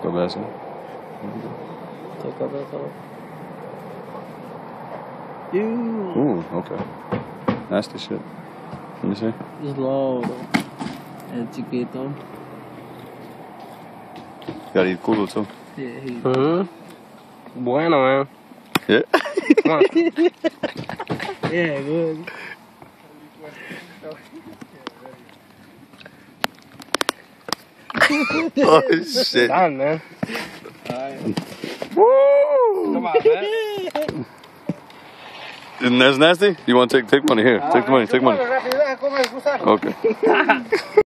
Cabeza. Ooh, okay. Nasty shit. Let me see. Es lodo. Es chiquito. Gotta eat culo too. Yeah, Bueno, man. Yeah? yeah, good. Oh shit. Done, man. Woo! Come on, man. Isn't that nasty? You want to take money here? Take the money, take money. Okay.